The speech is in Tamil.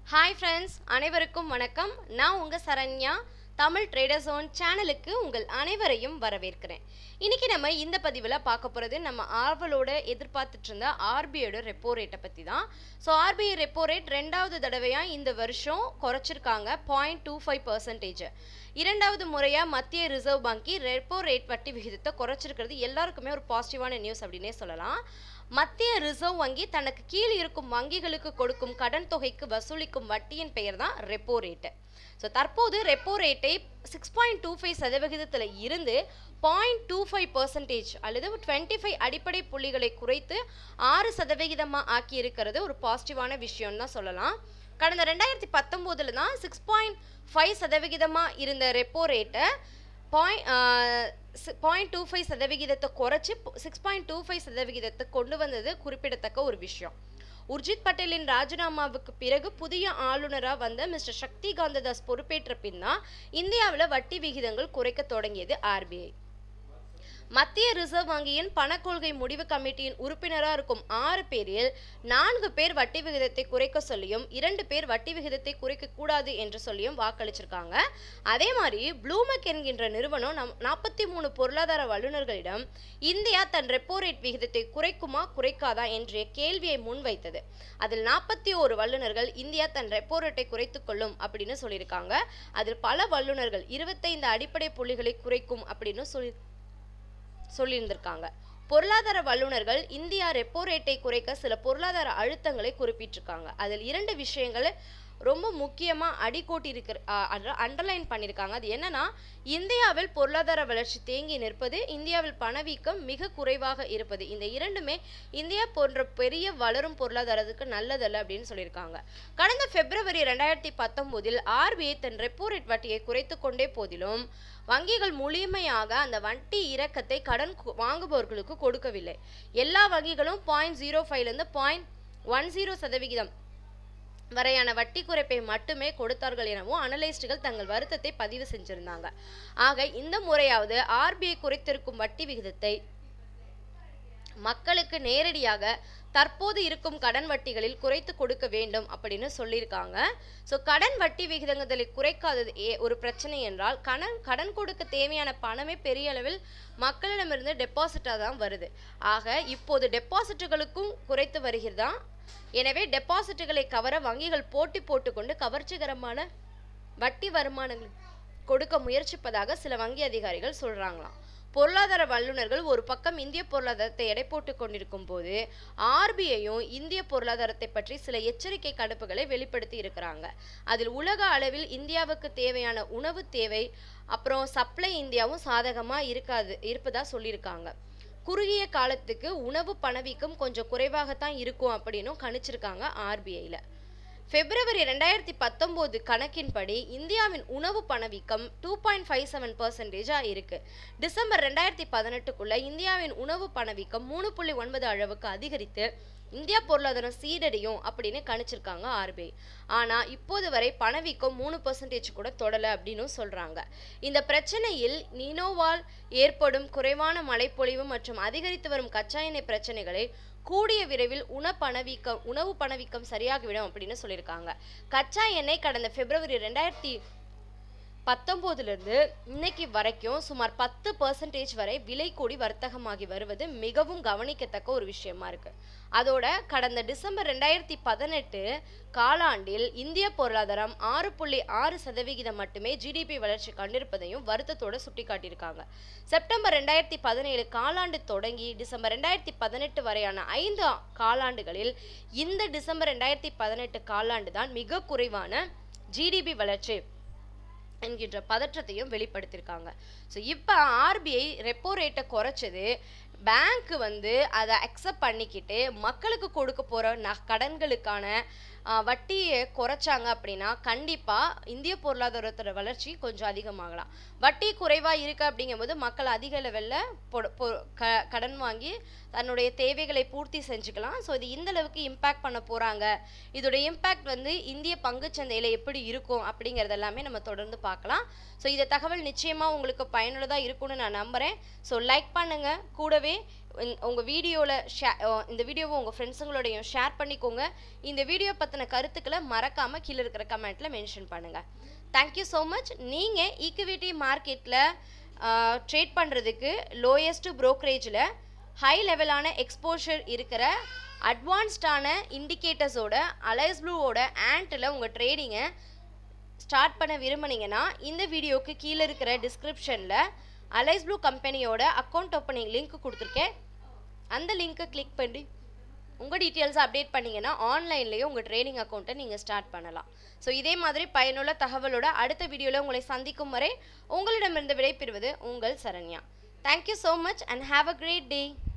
ஹாய் ஃப்ரெண்ட்ஸ், அனைவருக்கும் வணக்கம். நான் உங்கள் சரண்யா. தமிழ் ட்ரேடர் ஜோன் சேனலுக்கு உங்கள் அனைவரையும் வரவேற்கிறேன். இன்றைக்கி நம்ம இந்த பதிவில் பார்க்க போகிறது நம்ம ஆர்வலோட எதிர்பார்த்துட்டு இருந்த ஆர்பிஐயோட ரெப்போ ரேட்டை பற்றி தான். ஸோ ஆர்பிஐ ரெப்போ ரேட் ரெண்டாவது தடவையாக இந்த வருஷம் குறைச்சிருக்காங்க 0.25%. இரண்டாவது முறையாக மத்திய ரிசர்வ் வங்கி ரெப்போ ரேட் வட்டி விகிதத்தை குறைச்சிருக்கிறது எல்லாருக்குமே ஒரு பாசிட்டிவான நியூஸ் அப்படின்னே சொல்லலாம். மத்திய ரிசர்வ் வங்கி தனக்கு கீழ் இருக்கும் வங்கிகளுக்கு கொடுக்கும் கடன் தொகைக்கு வசூலிக்கும் வட்டியின் பெயர் தான் ரெப்போ ரேட்டு. ஸோ தற்போது ரெப்போ ரேட்டை 6.25% இருந்து 0.25% அல்லது 25 அடிப்படை புள்ளிகளை குறைத்து 6% ஆக்கி இருக்கிறது ஒரு பாசிட்டிவான விஷயம் தான் சொல்லலாம். கடந்த 2019 தான் 6.5% இருந்த ரெப்போ ரேட்டை 0.25% குறைச்சி 6.25% கொண்டு வந்தது குறிப்பிடத்தக்க ஒரு விஷயம். உர்ஜித் பட்டேலின் ராஜினாமாவுக்கு பிறகு புதிய ஆளுநராக வந்த மிஸ்டர் சக்தி காந்ததாஸ் பொறுப்பேற்ற பின் தான் இந்தியாவில் வட்டி விகிதங்கள் குறைக்க தொடங்கியது ஆர்பிஐ. மத்திய ரிசர்வ் வங்கியின் பணக்கொள்கை முடிவு கமிட்டியின் உறுப்பினராக இருக்கும் 6 பேரில் 4 பேர் வட்டி விகிதத்தை குறைக்க சொல்லியும் 2 பேர் வட்டி விகிதத்தை குறைக்க கூடாது என்று சொல்லியும் வாக்களிச்சிருக்காங்க. அதே மாதிரி ப்ளூமெக் என்கின்ற நிறுவனம் 43 பொருளாதார வல்லுநர்களிடம் இந்தியா தன் ரெப்போ ரேட் விகிதத்தை குறைக்குமா குறைக்காதா என்ற கேள்வியை முன்வைத்தது. அதில் 41 வல்லுநர்கள் இந்தியா தன் ரெப்போ ரேட்டை குறைத்துக் கொள்ளும் அப்படின்னு சொல்லியிருக்காங்க. அதில் பல வல்லுநர்கள் 25 அடிப்படை புள்ளிகளை குறைக்கும் அப்படின்னு சொல்லியிருந்திருக்காங்க. பொருளாதார வல்லுநர்கள் இந்தியா ரெப்போ ரேட்டை குறைக்க சில பொருளாதார அழுத்தங்களை குறிப்பிட்டிருக்காங்க. அதில் 2 விஷயங்கள் ரொம்ப முக்கியமாக அடிக்கோட்டி அண்டர்லைன் பண்ணியிருக்காங்க. அது என்னன்னா, இந்தியாவில் பொருளாதார வளர்ச்சி தேங்கி நிற்பது, இந்தியாவில் பணவீக்கம் மிக குறைவாக இருப்பது. இந்த இரண்டுமே இந்தியா போன்ற பெரிய வளரும் பொருளாதாரத்துக்கு நல்லதல்ல அப்படின்னு சொல்லியிருக்காங்க. கடந்த பிப்ரவரி 2019 ஆர்பிஐ தன் ரெப்போ ரேட் வட்டியை குறைத்து கொண்டே போதிலும் வங்கிகள் முழுமையாக அந்த வட்டி இறக்கத்தை கடன் வாங்குபவர்களுக்கு கொடுக்கவில்லை. எல்லா வங்கிகளும் 0.05 0.10% வரையான வட்டி குறைப்பை மட்டுமே கொடுத்தார்கள் எனவும் அனலிஸ்டுகள் தங்கள் வருத்தத்தை பதிவு செஞ்சிருந்தாங்க. ஆக இந்த முறையாவது ஆர்பிஐ குறைத்திருக்கும் வட்டி விகிதத்தை மக்களுக்கு நேரடியாக தற்போது இருக்கும் கடன் வட்டிகளில் குறைத்து கொடுக்க வேண்டும் அப்படின்னு சொல்லியிருக்காங்க. ஸோ கடன் வட்டி விகிதங்களை குறைக்காதது ஒரு பிரச்சனை என்றால் கடன் கொடுக்க தேவையான பணமே பெரிய அளவில் மக்களிடமிருந்து டெபாசிட்டாக தான் வருது. ஆக இப்போது டெபாசிட்டுகளுக்கும் குறைத்து வருகிறதா. எனவே டெபாசிட்டுகளை கவர வங்கிகள் போட்டி போட்டுக்கொண்டு கவர்ச்சிகரமான வட்டி வருமானங்கள் கொடுக்க முயற்சிப்பதாக சில வங்கி அதிகாரிகள் சொல்றாங்களாம். பொருளாதார வல்லுநர்கள் ஒரு பக்கம் இந்திய பொருளாதாரத்தை எடை போட்டு கொண்டிருக்கும் போது ஆர்பிஐயும் இந்திய பொருளாதாரத்தை பற்றி சில எச்சரிக்கை கடுப்புகளை வெளிப்படுத்தி இருக்கிறாங்க. அதில் உலக அளவில் இந்தியாவுக்கு தேவையான உணவு தேவை அப்புறம் சப்ளை இந்தியாவும் சாதகமாக இருப்பதா சொல்லியிருக்காங்க. குறுகிய காலத்துக்கு உணவு பணவீக்கம் கொஞ்சம் குறைவாகத்தான் இருக்கும் அப்படின்னும் கணிச்சிருக்காங்க ஆர்பிஐல. பிப்ரவரி 2019 கணக்கின்படி இந்தியாவின் உணவு பணவீக்கம் 2.57% இருக்கு. டிசம்பர் 2018 இந்தியாவின் உணவு பணவீக்கம் 3.9 அளவுக்கு அதிகரித்து இந்தியா பொருளாதாரம் சீரடையும் அப்படின்னு கணிச்சிருக்காங்க ஆர்பிஐ. ஆனா இப்போது வரை பணவீக்கம் 3% கூட தொடல அப்படின்னு சொல்றாங்க. இந்த பிரச்சனையில் நினோவால் ஏற்படும் குறைவான மழைப்பொழிவு மற்றும் அதிகரித்து வரும் கச்சா எண்ணெய் பிரச்சனைகளை கூடிய விரைவில் உணவு பணவீக்கம் சரியாகிவிடும் அப்படின்னு சொல்லியிருக்காங்க. கச்சா எண்ணெய் கடந்த பிப்ரவரி 2019 இன்னைக்கு வரைக்கும் சுமார் 10% வரை விலை கூடி வர்த்தகமாகி வருவது மிகவும் கவனிக்கத்தக்க ஒரு விஷயமா இருக்கு. அதோட கடந்த டிசம்பர் 2018 காலாண்டில் இந்திய பொருளாதாரம் 6.6% மட்டுமே ஜிடிபி வளர்ச்சி கண்டிருப்பதையும் வருத்தத்தோட சுட்டிக்காட்டியிருக்காங்க. செப்டம்பர் 2017 காலாண்டு தொடங்கி டிசம்பர் 2018 வரையான 5 காலாண்டுகளில் இந்த டிசம்பர் 2018 காலாண்டு தான் மிக குறைவான ஜிடிபி வளர்ச்சி என்கின்ற பதற்றத்தையும் வெளிப்படுத்தியிருக்காங்க. ஸோ இப்போ ஆர்பிஐ ரெப்போ ரேட்டை குறைச்சது பேங்க் அதை அக்செப்ட் பண்ணிக்கிட்டு மக்களுக்கு கொடுக்க போகிற கடன்களுக்கான வட்டியை குறைச்சாங்க அப்படின்னா கண்டிப்பாக இந்திய பொருளாதாரத்தோட வளர்ச்சி கொஞ்சம் அதிகமாகலாம். வட்டி குறைவாக இருக்குது அப்படிங்கும்போது மக்கள் அதிக லெவலில் கடன் வாங்கி தன்னுடைய தேவைகளை பூர்த்தி செஞ்சுக்கலாம். ஸோ இது இந்த அளவுக்கு இம்பேக்ட் பண்ண போகிறாங்க. இதோட இம்பேக்ட் இந்திய பங்குச்சந்தையில் எப்படி இருக்கும் அப்படிங்கிறது எல்லாமே நம்ம தொடர்ந்து பார்க்கலாம். ஸோ இந்த தகவல் நிச்சயமாக உங்களுக்கு பயனுள்ளதாக இருக்கும்னு நான் நம்புகிறேன். ஸோ லைக் பண்ணுங்கள். கூடவே உங்கள் இந்த வீடியோவை உங்கள் ஃப்ரெண்ட்ஸுங்களோடையும் ஷேர் பண்ணிக்கோங்க. இந்த வீடியோ பற்றின கருத்துக்களை மறக்காமல் கீழே இருக்கிற கமெண்ட்டில் மென்ஷன் பண்ணுங்கள். Thank you so much. நீங்கள் ஈக்விட்டி மார்க்கெட்டில் ட்ரேட் பண்ணுறதுக்கு லோயஸ்ட் ப்ரோக்கரேஜில் ஹை லெவலான எக்ஸ்போஷர் இருக்கிற அட்வான்ஸ்டான இண்டிகேட்டர்ஸோட அலைஸ் ப்ளூவோட ஆண்ட்டில் உங்கள் ட்ரேடிங்கை ஸ்டார்ட் பண்ண விரும்புனீங்கன்னா இந்த வீடியோவுக்கு கீழே இருக்கிற டிஸ்கிரிப்ஷனில் அலைஸ் ப்ளூ கம்பெனியோட அக்கௌண்ட் ஓப்பனிங் லிங்க் கொடுத்துருக்கேன். அந்த லிங்க்கை கிளிக் பண்ணி உங்கள் டீட்டெயில்ஸை அப்டேட் பண்ணிங்கன்னா ஆன்லைன்லேயே உங்கள் ட்ரேடிங் அக்கௌண்ட்டை நீங்கள் ஸ்டார்ட் பண்ணலாம். ஸோ இதே மாதிரி பயனுள்ள தகவலோட அடுத்த வீடியோவில் உங்களை சந்திக்கும் வரை உங்களிடமிருந்து விடைபெறுவது உங்கள் Saranya. Thank you so much and have a great day.